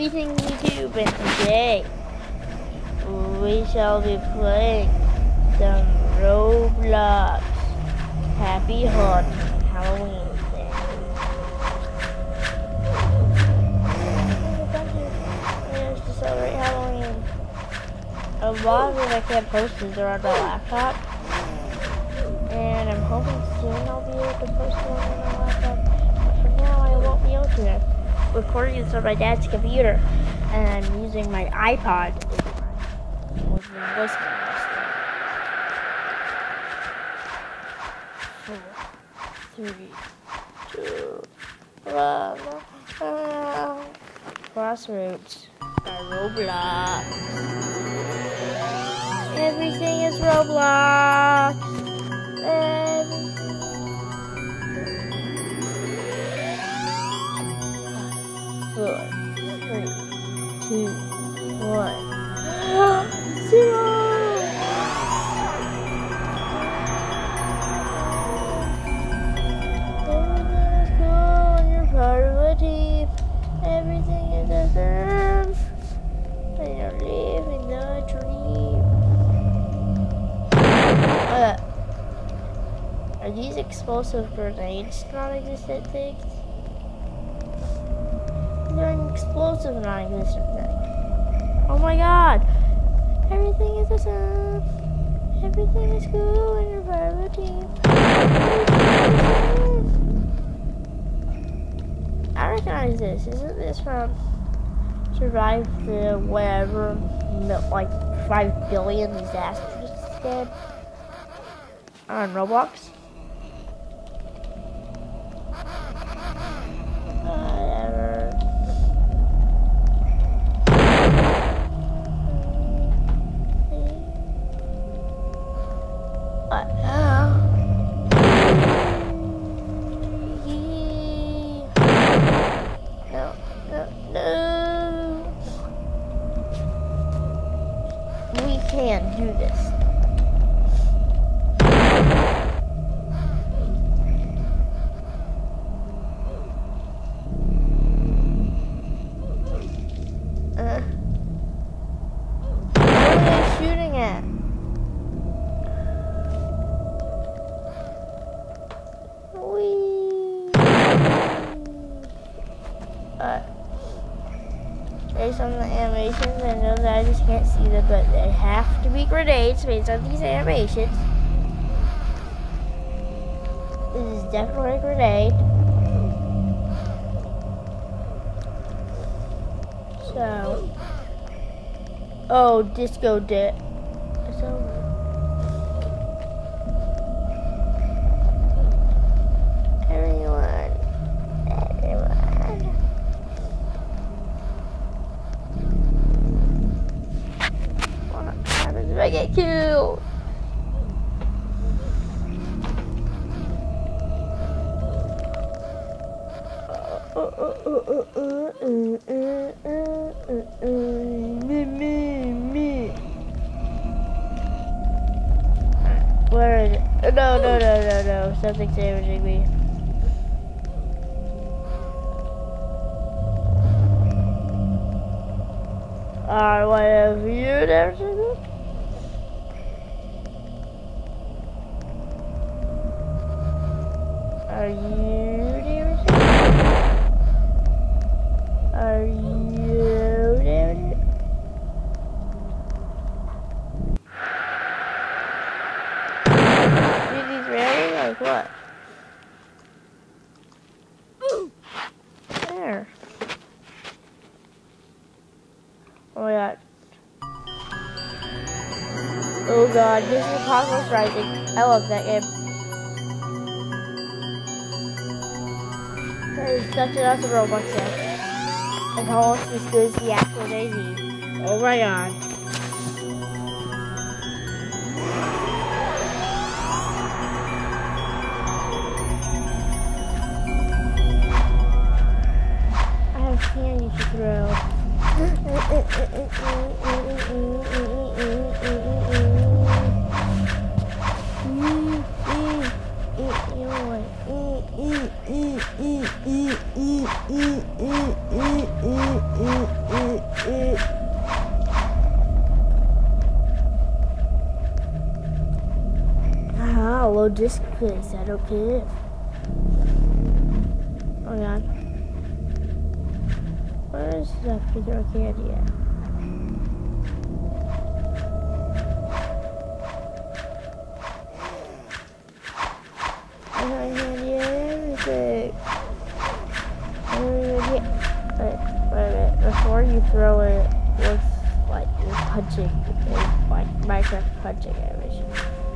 Greetings YouTube, and today we shall be playing some Roblox Happy Hunt Halloween thing. It's to celebrate Halloween. A lot of it I can't post is on my laptop, and I'm hoping soon I'll be able to post it on my laptop. But for now, I won't be able to. Recording this on my dad's computer, and I'm using my iPod with my voice memo. 4, 3, 2, 1. Crossroads by Roblox. Everything is Roblox. Everything. 4, 3, 2, 1. 0. Everything is cool and you're part of a team. Everything is awesome. And you're living the dream. Are these explosive grenades non-existent things? They're an explosive non-existent thing. Oh my god! Everything is awesome. Everything is cool and you're part of a team. I recognize this. Isn't this from Survive the whatever, like 5 billion disasters dead on Roblox? We can do this. What are they shooting at? Based on the animations, I know that I just can't see them, but they have to be grenades based on these animations. This is definitely a grenade. So, oh, disco dip. It's over. I get killed. Me. Where is it? No. Something's damaging me. What have you damaging me? Are you damaged? Are you damaged? Are these ready? Like what? There. Oh my god. Oh god, this is Apocalypse Rising. I love that game. That is such an awesome Roblox game. It's almost as good as the actual Daisy. Oh my god. I have candy to throw. low disc place. I don't care. Oh god. Where is that to throw candy at? Everything. Wait a minute. Before you throw it, looks like you're punching. It's like Minecraft punching animation.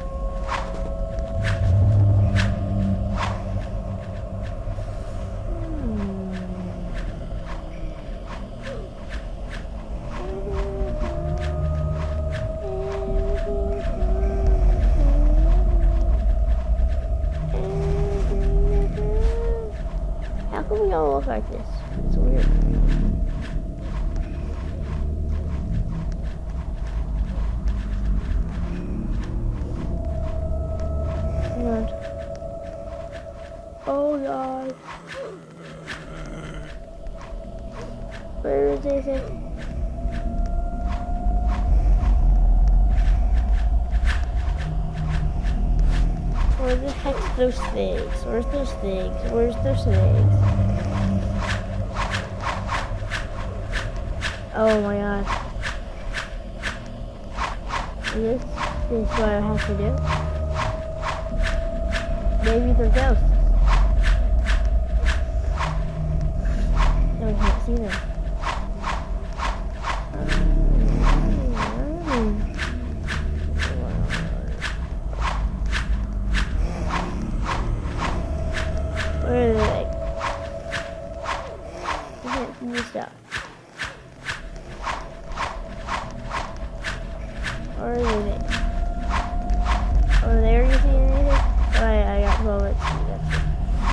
How come we all look like this? It's weird. God. Oh god. Where is it? Where the heck's those things? Where's those things? Where's those things? Oh my god. This is what I have to do. Maybe they're ghosts. No, I can't see them. Where are they? I can't see this stuff. Where are they? Over there, you see anything? I got bullets. That's it.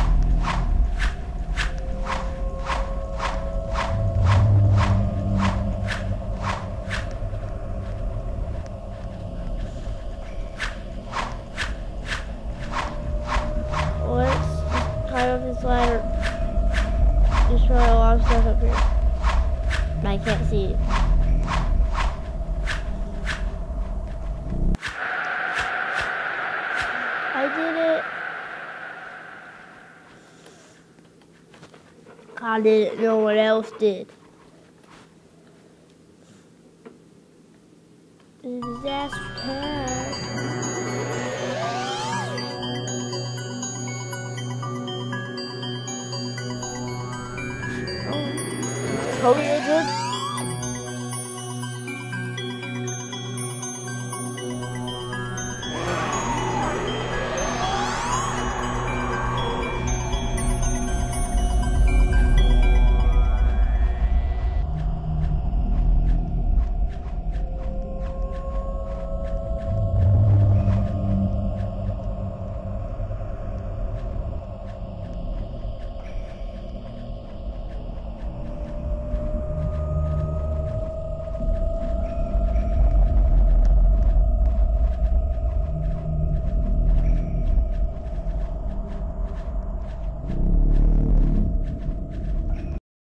Let's just climb up this ladder. Just try a lot of stuff up here. I can't see it. I did it. I didn't know what else did. Disaster time. Oh, totally good.